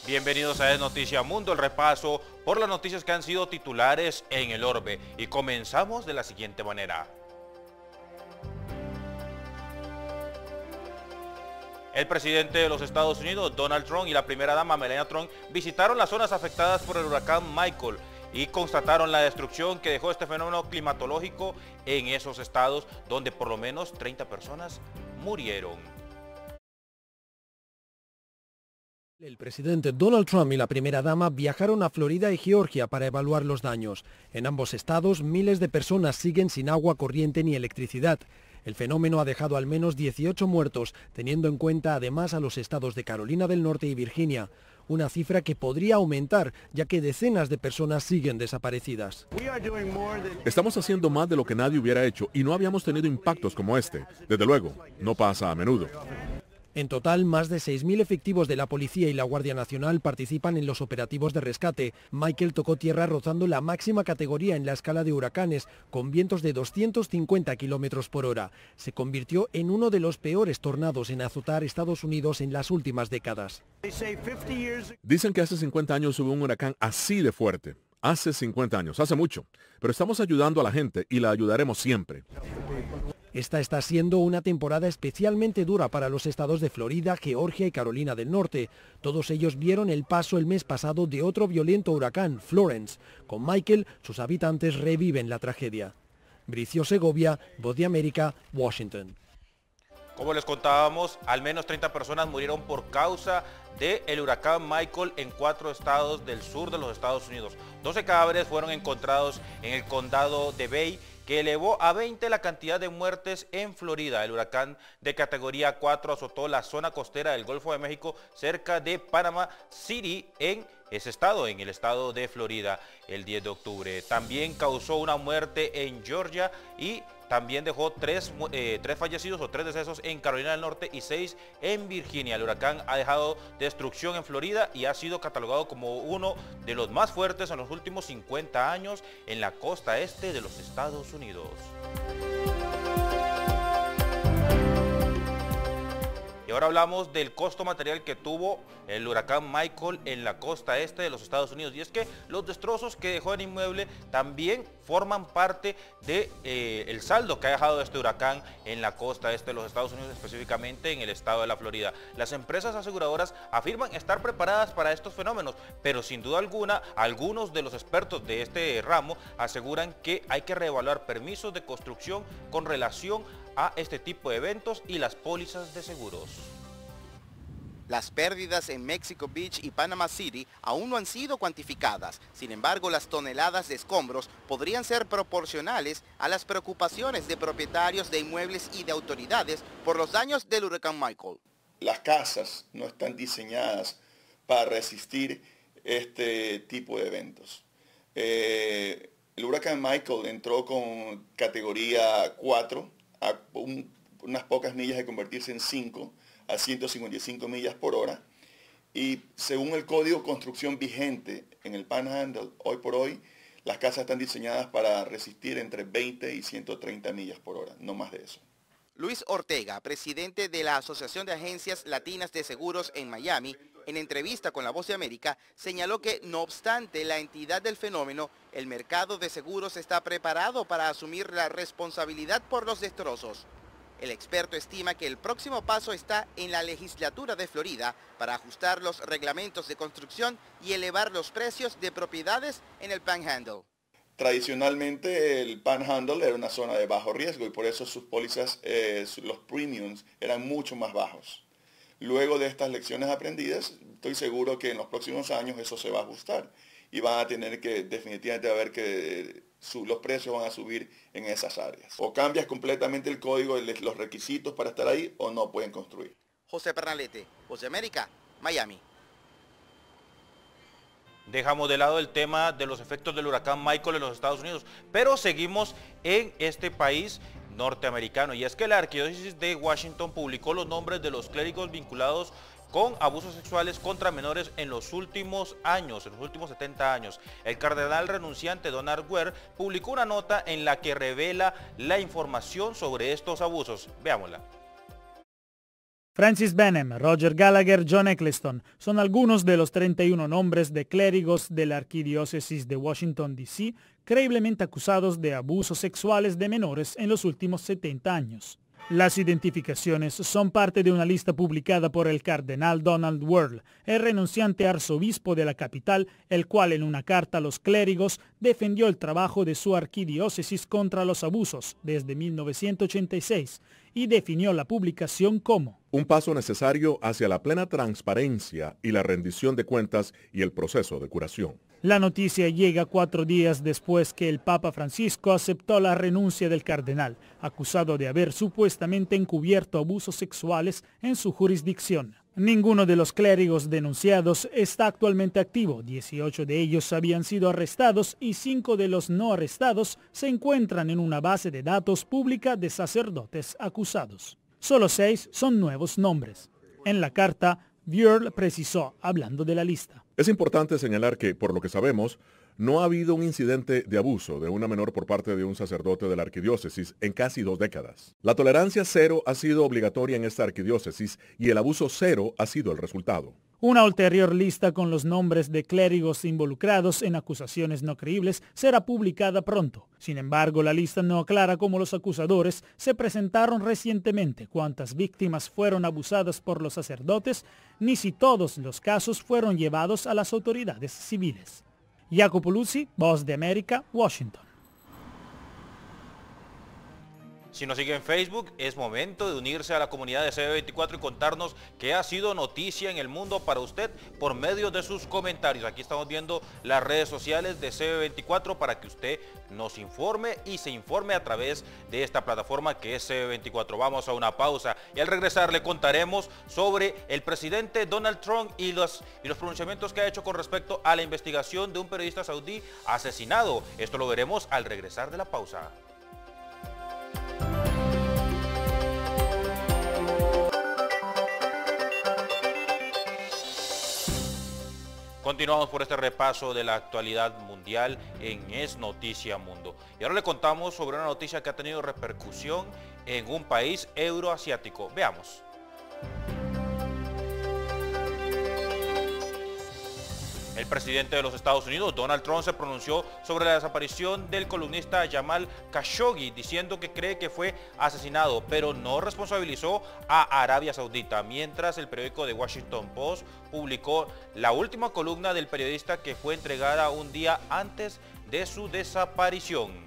Bienvenidos a Es Noticia Mundo, el repaso por las noticias que han sido titulares en el orbe. Y comenzamos de la siguiente manera. El presidente de los Estados Unidos, Donald Trump, y la primera dama, Melania Trump, visitaron las zonas afectadas por el huracán Michael y constataron la destrucción que dejó este fenómeno climatológico en esos estados, donde por lo menos 30 personas murieron. El presidente Donald Trump y la primera dama viajaron a Florida y Georgia para evaluar los daños. En ambos estados, miles de personas siguen sin agua corriente ni electricidad. El fenómeno ha dejado al menos 18 muertos, teniendo en cuenta además a los estados de Carolina del Norte y Virginia. Una cifra que podría aumentar, ya que decenas de personas siguen desaparecidas. Estamos haciendo más de lo que nadie hubiera hecho y no habíamos tenido impactos como este. Desde luego, no pasa a menudo. En total, más de 6.000 efectivos de la Policía y la Guardia Nacional participan en los operativos de rescate. Michael tocó tierra rozando la máxima categoría en la escala de huracanes, con vientos de 250 kilómetros por hora. Se convirtió en uno de los peores tornados en azotar Estados Unidos en las últimas décadas. Dicen que hace 50 años hubo un huracán así de fuerte. Hace 50 años, hace mucho. Pero estamos ayudando a la gente y la ayudaremos siempre. Esta está siendo una temporada especialmente dura para los estados de Florida, Georgia y Carolina del Norte. Todos ellos vieron el paso el mes pasado de otro violento huracán, Florence. Con Michael, sus habitantes reviven la tragedia. Bricio Segovia, Voz de América, Washington. Como les contábamos, al menos 30 personas murieron por causa del huracán Michael en 4 estados del sur de los Estados Unidos. 12 cadáveres fueron encontrados en el condado de Bay, que elevó a 20 la cantidad de muertes en Florida. El huracán de categoría 4 azotó la zona costera del Golfo de México cerca de Panama City en ese estado, en el estado de Florida, el 10 de octubre. También causó una muerte en Georgia y también dejó 3 fallecidos o 3 decesos en Carolina del Norte y 6 en Virginia. El huracán ha dejado destrucción en Florida y ha sido catalogado como uno de los más fuertes en los últimos 50 años en la costa este de los Estados Unidos. Y ahora hablamos del costo material que tuvo el huracán Michael en la costa este de los Estados Unidos. Y es que los destrozos que dejó el inmueble también forman parte del saldo que ha dejado este huracán en la costa este de los Estados Unidos, específicamente en el estado de la Florida. Las empresas aseguradoras afirman estar preparadas para estos fenómenos, pero sin duda alguna, algunos de los expertos de este ramo aseguran que hay que reevaluar permisos de construcción con relación a este tipo de eventos y las pólizas de seguros. Las pérdidas en Mexico Beach y Panama City aún no han sido cuantificadas. Sin embargo, las toneladas de escombros podrían ser proporcionales a las preocupaciones de propietarios de inmuebles y de autoridades por los daños del huracán Michael. Las casas no están diseñadas para resistir este tipo de eventos. El huracán Michael entró con categoría 4, a unas pocas millas de convertirse en 5, a 155 millas por hora, y según el código de construcción vigente en el Panhandle, hoy por hoy, las casas están diseñadas para resistir entre 20 y 130 millas por hora, no más de eso. Luis Ortega, presidente de la Asociación de Agencias Latinas de Seguros en Miami, en entrevista con La Voz de América, señaló que no obstante la entidad del fenómeno, el mercado de seguros está preparado para asumir la responsabilidad por los destrozos. El experto estima que el próximo paso está en la legislatura de Florida para ajustar los reglamentos de construcción y elevar los precios de propiedades en el Panhandle. Tradicionalmente el Panhandle era una zona de bajo riesgo y por eso sus pólizas, los premiums eran mucho más bajos. Luego de estas lecciones aprendidas, estoy seguro que en los próximos años eso se va a ajustar y van a tener que definitivamente ver que los precios van a subir en esas áreas. O cambias completamente el código, los requisitos para estar ahí, o no pueden construir. José Pernalete, Voz de América, Miami. Dejamos de lado el tema de los efectos del huracán Michael en los Estados Unidos, pero seguimos en este país norteamericano. Y es que la Arquidiócesis de Washington publicó los nombres de los clérigos vinculados con abusos sexuales contra menores en los últimos años, en los últimos 70 años. El cardenal renunciante Donald Ware publicó una nota en la que revela la información sobre estos abusos. Veámosla. Francis Benham, Roger Gallagher, John Eccleston son algunos de los 31 nombres de clérigos de la Arquidiócesis de Washington, D.C., creíblemente acusados de abusos sexuales de menores en los últimos 70 años. Las identificaciones son parte de una lista publicada por el cardenal Donald Wuerl, el renunciante arzobispo de la capital, el cual en una carta a los clérigos defendió el trabajo de su arquidiócesis contra los abusos desde 1986 y definió la publicación como un paso necesario hacia la plena transparencia y la rendición de cuentas y el proceso de curación. La noticia llega 4 días después que el Papa Francisco aceptó la renuncia del cardenal, acusado de haber supuestamente encubierto abusos sexuales en su jurisdicción. Ninguno de los clérigos denunciados está actualmente activo. 18 de ellos habían sido arrestados y 5 de los no arrestados se encuentran en una base de datos pública de sacerdotes acusados. Solo 6 son nuevos nombres. En la carta, Wuerl precisó, hablando de la lista. Es importante señalar que, por lo que sabemos, no ha habido un incidente de abuso de una menor por parte de un sacerdote de la arquidiócesis en casi 2 décadas. La tolerancia cero ha sido obligatoria en esta arquidiócesis y el abuso cero ha sido el resultado. Una ulterior lista con los nombres de clérigos involucrados en acusaciones no creíbles será publicada pronto. Sin embargo, la lista no aclara cómo los acusadores se presentaron recientemente, cuántas víctimas fueron abusadas por los sacerdotes, ni si todos los casos fueron llevados a las autoridades civiles. Jacopo Luzzi, Voz de América, Washington. Si nos sigue en Facebook, es momento de unirse a la comunidad de CB24 y contarnos qué ha sido noticia en el mundo para usted por medio de sus comentarios. Aquí estamos viendo las redes sociales de CB24 para que usted nos informe y se informe a través de esta plataforma que es CB24. Vamos a una pausa y al regresar le contaremos sobre el presidente Donald Trump y los pronunciamientos que ha hecho con respecto a la investigación de un periodista saudí asesinado. Esto lo veremos al regresar de la pausa. Continuamos por este repaso de la actualidad mundial en Es Noticia Mundo. Y ahora le contamos sobre una noticia que ha tenido repercusión en un país euroasiático. Veamos. El presidente de los Estados Unidos, Donald Trump, se pronunció sobre la desaparición del columnista Jamal Khashoggi, diciendo que cree que fue asesinado, pero no responsabilizó a Arabia Saudita, mientras el periódico The Washington Post publicó la última columna del periodista que fue entregada un día antes de su desaparición.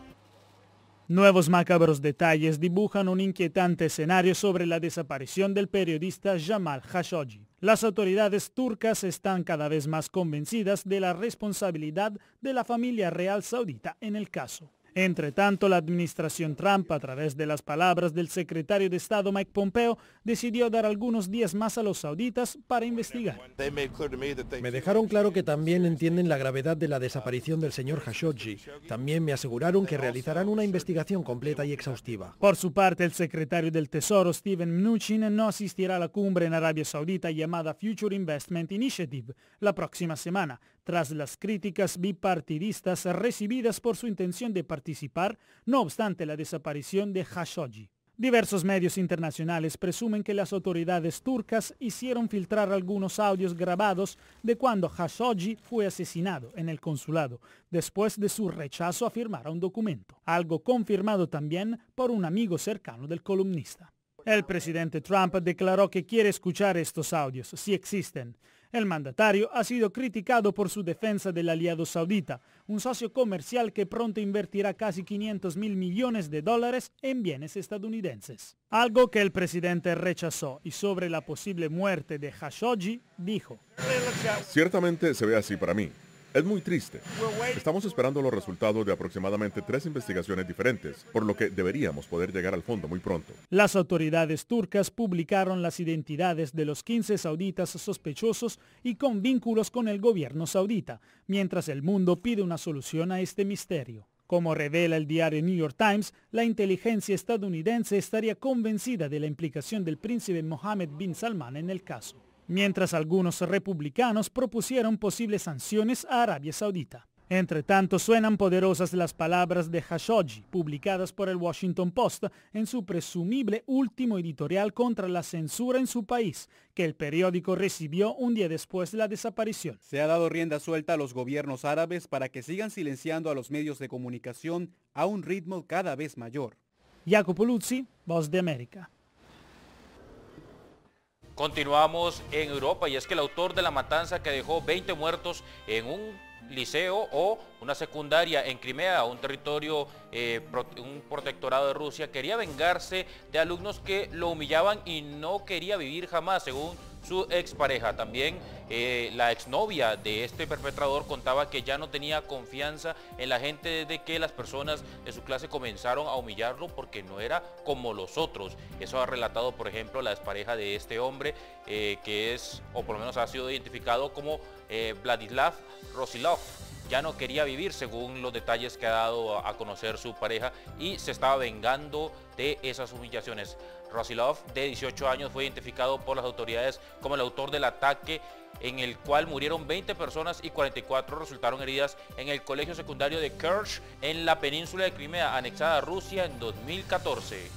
Nuevos macabros detalles dibujan un inquietante escenario sobre la desaparición del periodista Jamal Khashoggi. Las autoridades turcas están cada vez más convencidas de la responsabilidad de la familia real saudita en el caso. Entre tanto, la administración Trump, a través de las palabras del secretario de Estado Mike Pompeo, decidió dar algunos días más a los sauditas para investigar. Me dejaron claro que también entienden la gravedad de la desaparición del señor Khashoggi. También me aseguraron que realizarán una investigación completa y exhaustiva. Por su parte, el secretario del Tesoro, Steven Mnuchin, no asistirá a la cumbre en Arabia Saudita llamada Future Investment Initiative la próxima semana, tras las críticas bipartidistas recibidas por su intención de participar, no obstante la desaparición de Khashoggi. Diversos medios internacionales presumen que las autoridades turcas hicieron filtrar algunos audios grabados de cuando Khashoggi fue asesinado en el consulado, después de su rechazo a firmar un documento, algo confirmado también por un amigo cercano del columnista. El presidente Trump declaró que quiere escuchar estos audios, si existen. El mandatario ha sido criticado por su defensa del aliado saudita, un socio comercial que pronto invertirá casi $500 mil millones en bienes estadounidenses. Algo que el presidente rechazó, y sobre la posible muerte de Khashoggi dijo: Ciertamente se ve así para mí. Es muy triste. Estamos esperando los resultados de aproximadamente 3 investigaciones diferentes, por lo que deberíamos poder llegar al fondo muy pronto. Las autoridades turcas publicaron las identidades de los 15 sauditas sospechosos y con vínculos con el gobierno saudita, mientras el mundo pide una solución a este misterio. Como revela el diario New York Times, la inteligencia estadounidense estaría convencida de la implicación del príncipe Mohammed bin Salman en el caso, mientras algunos republicanos propusieron posibles sanciones a Arabia Saudita. Entre tanto, suenan poderosas las palabras de Khashoggi, publicadas por el Washington Post en su presumible último editorial contra la censura en su país, que el periódico recibió un día después de la desaparición. Se ha dado rienda suelta a los gobiernos árabes para que sigan silenciando a los medios de comunicación a un ritmo cada vez mayor. Jacopo Luzzi, Voz de América. Continuamos en Europa y es que el autor de la matanza que dejó 20 muertos en un liceo o una secundaria en Crimea, un territorio, un protectorado de Rusia, quería vengarse de alumnos que lo humillaban y no quería vivir jamás, según su expareja. También la exnovia de este perpetrador contaba que ya no tenía confianza en la gente desde que las personas de su clase comenzaron a humillarlo porque no era como los otros. Eso ha relatado, por ejemplo, la expareja de este hombre, que es, o por lo menos ha sido identificado como Vladislav Rosilov. Ya no quería vivir, según los detalles que ha dado a conocer su pareja, y se estaba vengando de esas humillaciones. Rosilov, de 18 años, fue identificado por las autoridades como el autor del ataque en el cual murieron 20 personas y 44 resultaron heridas en el colegio secundario de Kerch en la península de Crimea, anexada a Rusia en 2014.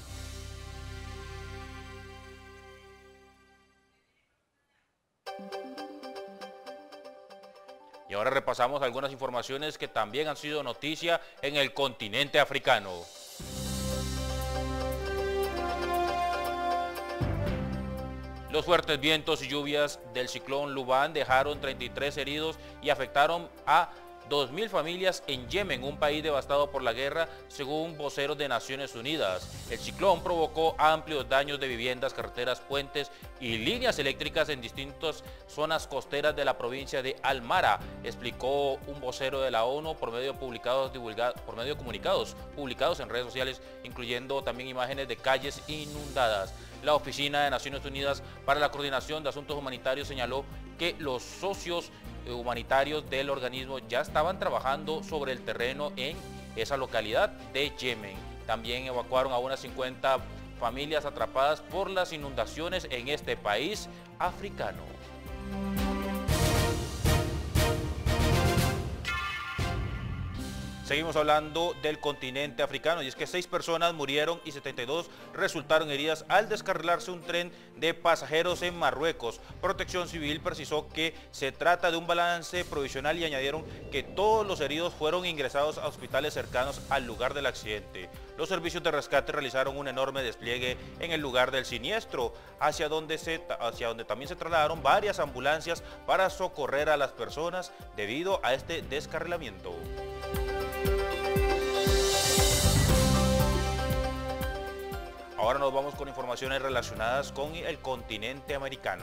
Y ahora repasamos algunas informaciones que también han sido noticia en el continente africano. Los fuertes vientos y lluvias del ciclón Lubán dejaron 33 heridos y afectaron a 2.000 familias en Yemen, un país devastado por la guerra, según voceros de Naciones Unidas. El ciclón provocó amplios daños de viviendas, carreteras, puentes y líneas eléctricas en distintas zonas costeras de la provincia de Al-Mara, explicó un vocero de la ONU por medio de comunicados publicados en redes sociales, incluyendo también imágenes de calles inundadas. La Oficina de Naciones Unidas para la Coordinación de Asuntos Humanitarios señaló que los socios humanitarios del organismo ya estaban trabajando sobre el terreno en esa localidad de Yemen. También evacuaron a unas 50 familias atrapadas por las inundaciones en este país africano. Seguimos hablando del continente africano y es que 6 personas murieron y 72 resultaron heridas al descarrilarse un tren de pasajeros en Marruecos. Protección Civil precisó que se trata de un balance provisional y añadieron que todos los heridos fueron ingresados a hospitales cercanos al lugar del accidente. Los servicios de rescate realizaron un enorme despliegue en el lugar del siniestro, hacia donde también se trasladaron varias ambulancias para socorrer a las personas debido a este descarrilamiento. Ahora nos vamos con informaciones relacionadas con el continente americano.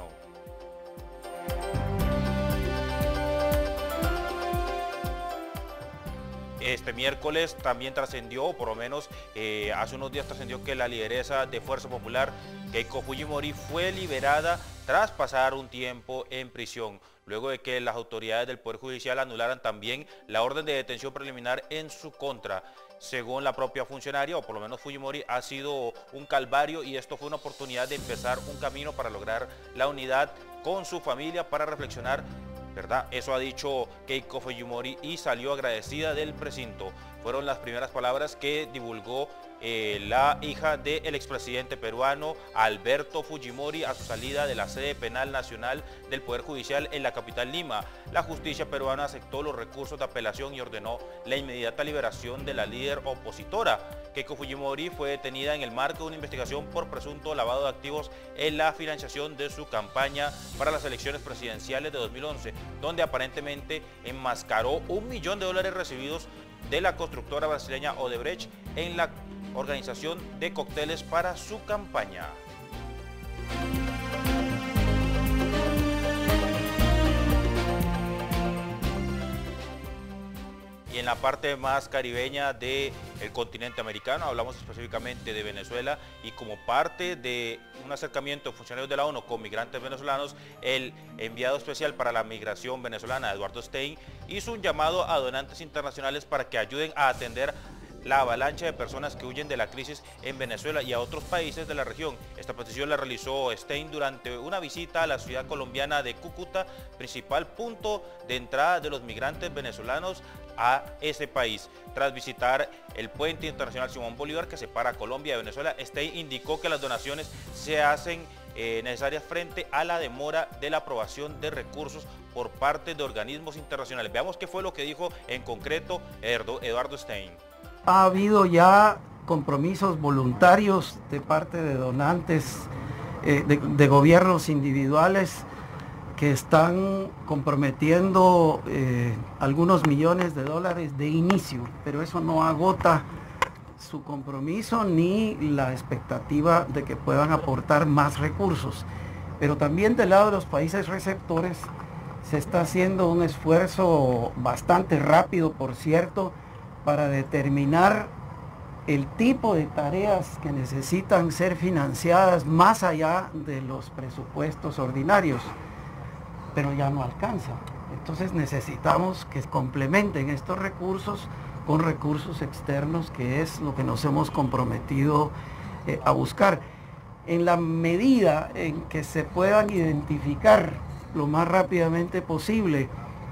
Este miércoles también trascendió, o por lo menos hace unos días trascendió, que la lideresa de Fuerza Popular, Keiko Fujimori, fue liberada tras pasar un tiempo en prisión, luego de que las autoridades del Poder Judicial anularan también la orden de detención preliminar en su contra. Según la propia funcionaria, o por lo menos Fujimori, ha sido un calvario y esto fue una oportunidad de empezar un camino para lograr la unidad con su familia, para reflexionar, ¿verdad? Eso ha dicho Keiko Fujimori y salió agradecida del precinto. Fueron las primeras palabras que divulgó la hija del expresidente peruano Alberto Fujimori a su salida de la sede penal nacional del Poder Judicial en la capital Lima. La justicia peruana aceptó los recursos de apelación y ordenó la inmediata liberación de la líder opositora. Keiko Fujimori fue detenida en el marco de una investigación por presunto lavado de activos en la financiación de su campaña para las elecciones presidenciales de 2011, donde aparentemente enmascaró $1 millón recibidos de la constructora brasileña Odebrecht en la organización de cócteles para su campaña. Y en la parte más caribeña del continente americano, hablamos específicamente de Venezuela, y como parte de un acercamiento de funcionarios de la ONU con migrantes venezolanos, el enviado especial para la migración venezolana, Eduardo Stein, hizo un llamado a donantes internacionales para que ayuden a atender la avalancha de personas que huyen de la crisis en Venezuela y a otros países de la región. Esta petición la realizó Stein durante una visita a la ciudad colombiana de Cúcuta, principal punto de entrada de los migrantes venezolanos a ese país. Tras visitar el puente internacional Simón Bolívar que separa a Colombia de Venezuela, Stein indicó que las donaciones se hacen necesarias frente a la demora de la aprobación de recursos por parte de organismos internacionales. Veamos qué fue lo que dijo en concreto Eduardo Stein. Ha habido ya compromisos voluntarios de parte de donantes, de gobiernos individuales que están comprometiendo algunos millones de dólares de inicio, pero eso no agota su compromiso ni la expectativa de que puedan aportar más recursos. Pero también del lado de los países receptores se está haciendo un esfuerzo bastante rápido, por cierto, para determinar el tipo de tareas que necesitan ser financiadas más allá de los presupuestos ordinarios, pero ya no alcanza. Entonces necesitamos que complementen estos recursos con recursos externos, que es lo que nos hemos comprometido a buscar. En la medida en que se puedan identificar lo más rápidamente posible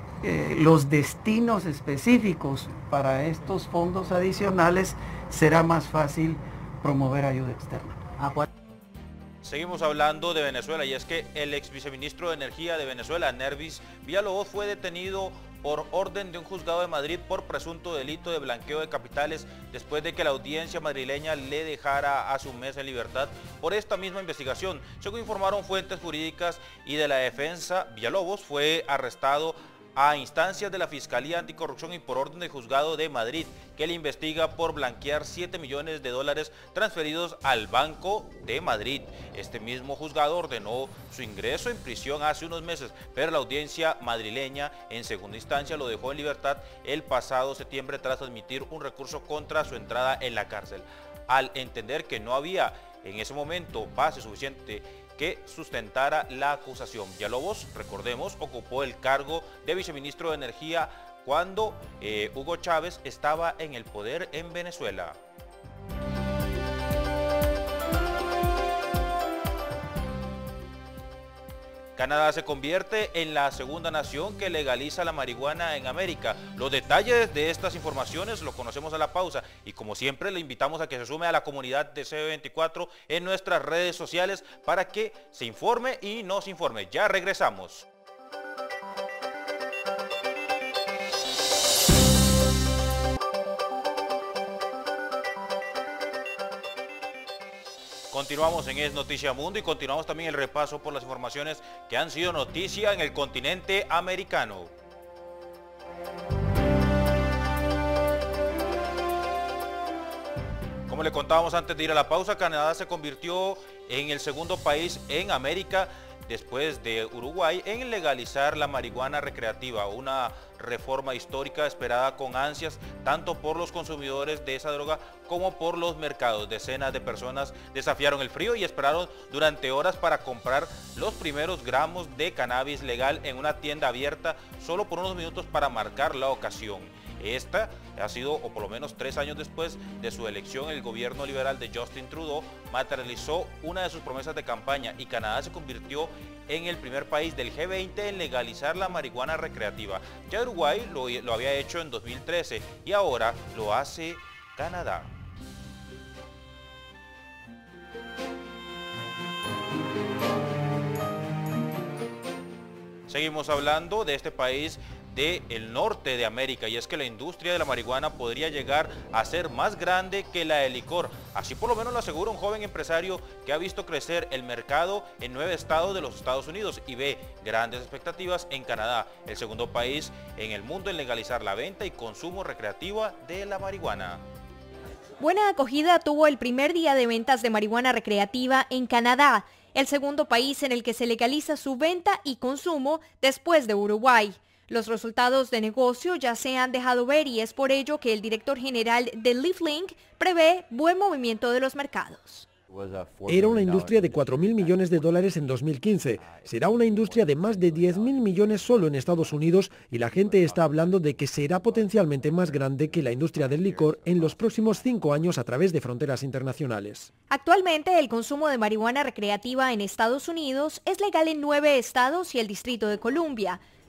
los destinos específicos para estos fondos adicionales, será más fácil promover ayuda externa. Seguimos hablando de Venezuela, y es que el ex viceministro de Energía de Venezuela, Nervis Villalobos, fue detenido por orden de un juzgado de Madrid por presunto delito de blanqueo de capitales después de que la audiencia madrileña le dejara a su mes en libertad por esta misma investigación. Según informaron fuentes jurídicas y de la defensa, Villalobos fue arrestado a instancias de la Fiscalía Anticorrupción y por orden del juzgado de Madrid, que le investiga por blanquear 7 millones de dólares transferidos al Banco de Madrid. Este mismo juzgado ordenó su ingreso en prisión hace unos meses, pero la audiencia madrileña en segunda instancia lo dejó en libertad el pasado septiembre tras admitir un recurso contra su entrada en la cárcel, al entender que no había en ese momento base suficiente que sustentara la acusación. Villalobos, recordemos, ocupó el cargo de viceministro de Energía cuando Hugo Chávez estaba en el poder en Venezuela. Canadá se convierte en la segunda nación que legaliza la marihuana en América. Los detalles de estas informaciones los conocemos a la pausa y como siempre le invitamos a que se sume a la comunidad de CB24 en nuestras redes sociales para que se informe y nos informe. Ya regresamos. Continuamos en Es Noticia Mundo y continuamos también el repaso por las informaciones que han sido noticia en el continente americano. Como le contábamos antes de ir a la pausa, Canadá se convirtió en el segundo país en América después de Uruguay en legalizar la marihuana recreativa, una reforma histórica esperada con ansias tanto por los consumidores de esa droga como por los mercados. Decenas de personas desafiaron el frío y esperaron durante horas para comprar los primeros gramos de cannabis legal en una tienda abierta solo por unos minutos para marcar la ocasión. Esta ha sido, o por lo menos 3 años después de su elección, el gobierno liberal de Justin Trudeau materializó una de sus promesas de campaña y Canadá se convirtió en el primer país del G20 en legalizar la marihuana recreativa. Ya Uruguay lo había hecho en 2013 y ahora lo hace Canadá. Seguimos hablando de este país del norte de América, y es que la industria de la marihuana podría llegar a ser más grande que la del licor. Así por lo menos lo asegura un joven empresario que ha visto crecer el mercado en 9 estados de los Estados Unidos y ve grandes expectativas en Canadá, el segundo país en el mundo en legalizar la venta y consumo recreativa de la marihuana. Buena acogida tuvo el primer día de ventas de marihuana recreativa en Canadá, el segundo país en el que se legaliza su venta y consumo después de Uruguay. Los resultados de negocio ya se han dejado ver y es por ello que el director general de LeafLink prevé buen movimiento de los mercados. Era una industria de 4.000 millones de dólares en 2015. Será una industria de más de 10.000 millones solo en Estados Unidos y la gente está hablando de que será potencialmente más grande que la industria del licor en los próximos 5 años a través de fronteras internacionales. Actualmente el consumo de marihuana recreativa en Estados Unidos es legal en 9 estados y el Distrito de Columbia.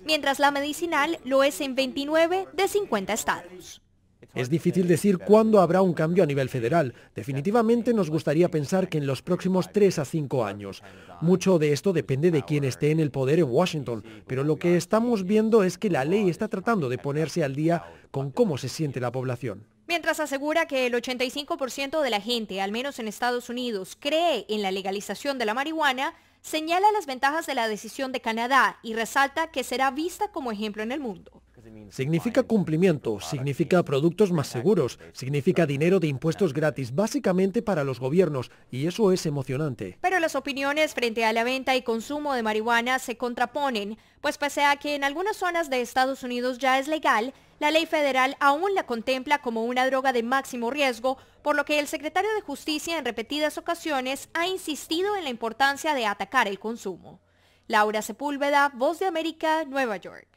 mientras la medicinal lo es en 29 de 50 estados. Es difícil decir cuándo habrá un cambio a nivel federal. Definitivamente nos gustaría pensar que en los próximos 3 a 5 años. Mucho de esto depende de quién esté en el poder en Washington, pero lo que estamos viendo es que la ley está tratando de ponerse al día con cómo se siente la población. Mientras asegura que el 85% de la gente, al menos en Estados Unidos, cree en la legalización de la marihuana, señala las ventajas de la decisión de Canadá y resalta que será vista como ejemplo en el mundo. Significa cumplimiento, significa productos más seguros, significa dinero de impuestos gratis, básicamente para los gobiernos, y eso es emocionante. Pero las opiniones frente a la venta y consumo de marihuana se contraponen, pues pese a que en algunas zonas de Estados Unidos ya es legal, la ley federal aún la contempla como una droga de máximo riesgo, por lo que el secretario de Justicia en repetidas ocasiones ha insistido en la importancia de atacar el consumo. Laura Sepúlveda, Voz de América, Nueva York.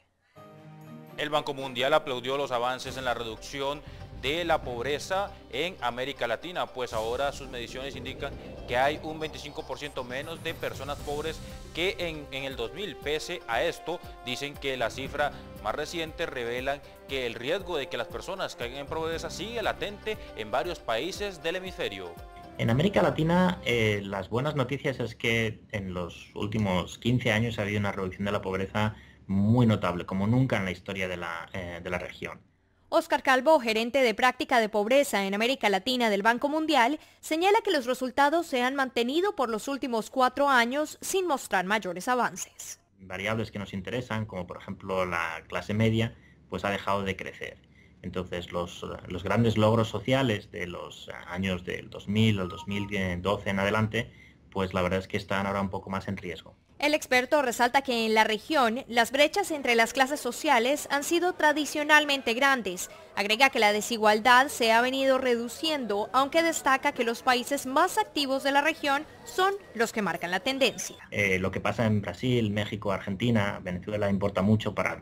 El Banco Mundial aplaudió los avances en la reducción de la pobreza en América Latina, pues ahora sus mediciones indican que hay un 25% menos de personas pobres que en el 2000. Pese a esto, dicen que la cifra más reciente revelan que el riesgo de que las personas caigan en pobreza sigue latente en varios países del hemisferio. En América Latina, las buenas noticias es que en los últimos 15 años ha habido una reducción de la pobreza muy notable, como nunca en la historia de la región. Oscar Calvo, gerente de práctica de pobreza en América Latina del Banco Mundial, señala que los resultados se han mantenido por los últimos 4 años sin mostrar mayores avances. Variables que nos interesan, como por ejemplo la clase media, pues ha dejado de crecer. Entonces los grandes logros sociales de los años del 2000 al 2012 en adelante, pues la verdad es que están ahora un poco más en riesgo. El experto resalta que en la región las brechas entre las clases sociales han sido tradicionalmente grandes. Agrega que la desigualdad se ha venido reduciendo, aunque destaca que los países más activos de la región son los que marcan la tendencia. Lo que pasa en Brasil, México, Argentina, Venezuela importa mucho para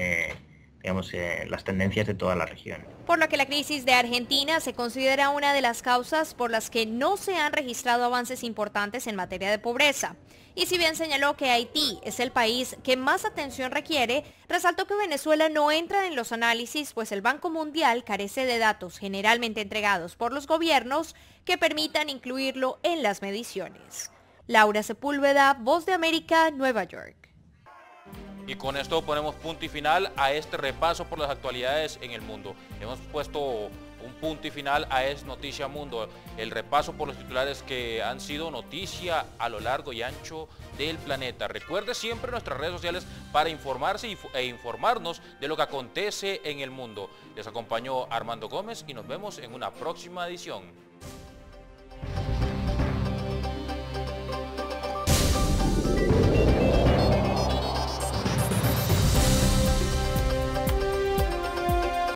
las tendencias de toda la región. Por lo que la crisis de Argentina se considera una de las causas por las que no se han registrado avances importantes en materia de pobreza. Y si bien señaló que Haití es el país que más atención requiere, resaltó que Venezuela no entra en los análisis, pues el Banco Mundial carece de datos generalmente entregados por los gobiernos que permitan incluirlo en las mediciones. Laura Sepúlveda, Voz de América, Nueva York. Y con esto ponemos punto y final a este repaso por las actualidades en el mundo. Hemos puesto un punto y final a Es Noticia Mundo, el repaso por los titulares que han sido noticia a lo largo y ancho del planeta. Recuerde siempre nuestras redes sociales para informarse e informarnos de lo que acontece en el mundo. Les acompañó Armando Gómez y nos vemos en una próxima edición.